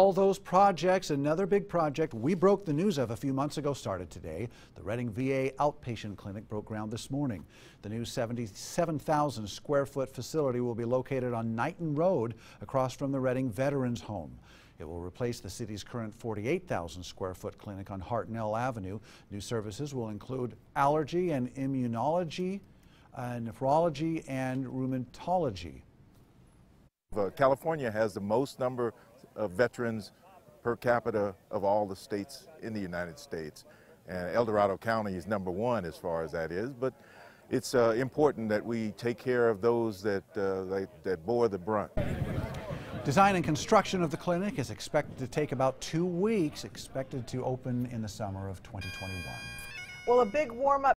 Well, those projects, another big project we broke the news of a few months ago, started today. The Redding VA Outpatient Clinic broke ground this morning. The new 77,000 square foot facility will be located on Knighton Road across from the Redding Veterans Home. It will replace the city's current 48,000 square foot clinic on Hartnell Avenue. New services will include allergy and immunology, nephrology and rheumatology. California has the most number of veterans per capita of all the states in the United States. And El Dorado County is #1 as far as that is, but it's important that we take care of those that bore the brunt. Design and construction of the clinic is expected to take about 2 weeks, expected to open in the summer of 2021. Well, a big warm-up